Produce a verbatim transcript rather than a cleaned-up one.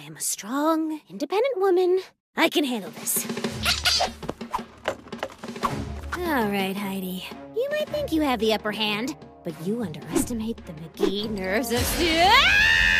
am a strong, independent woman. I can handle this. All right, Heidi. You might think you have the upper hand, but you underestimate the McGee nerves of steel.